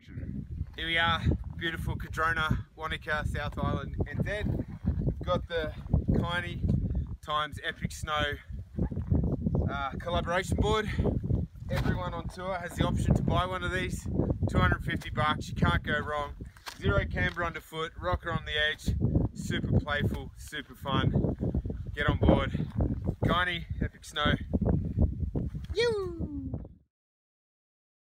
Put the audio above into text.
Here we are, beautiful Cardrona, Wanaka, South Island, NZ. We've got the KYNEEE times Epic Snow collaboration board. Everyone on tour has the option to buy one of these. 250 bucks, you can't go wrong. Zero camber underfoot, rocker on the edge, super playful, super fun. Get on board. KYNEEE, Epic Snow. Yoo!